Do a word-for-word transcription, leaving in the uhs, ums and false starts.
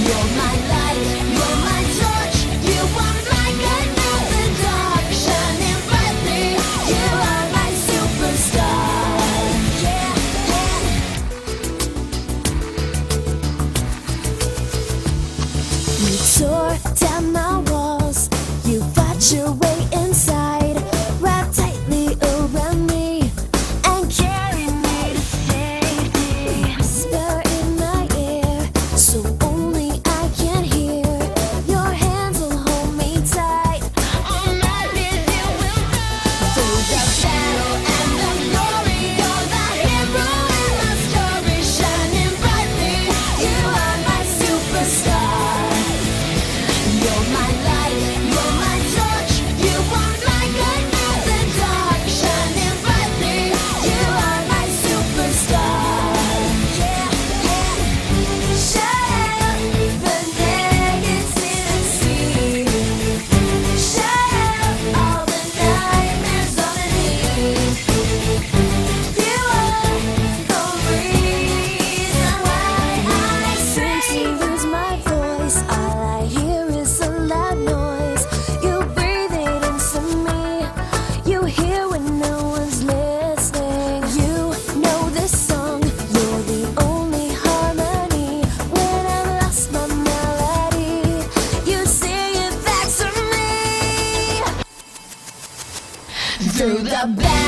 You're my light, you're my torch. You are my good through the dark, shining brightly. You are my superstar. Yeah, yeah. You tore down my walls. You fought your way inside, wrapped tightly around me and carried me to safety. Whisper in my ear, so only I can hear. Your hands will hold me tight. All my fears you will run. Through the battle and the glory, you're the hero in my story, shining brightly. You are my superstar. You're my light, you're my torch. You are my good through the dark, shining brightly. You are my superstar. Yeah, yeah. Shut up the negativity. Shut up all the nightmares underneath. You are the reason why I seem to lose my voice. All I hear is a loud noise. You breathe it into me. You hear when no one's listening. You know this song. You're the only harmony. When I've lost my melody, you sing it back to me. Through the battle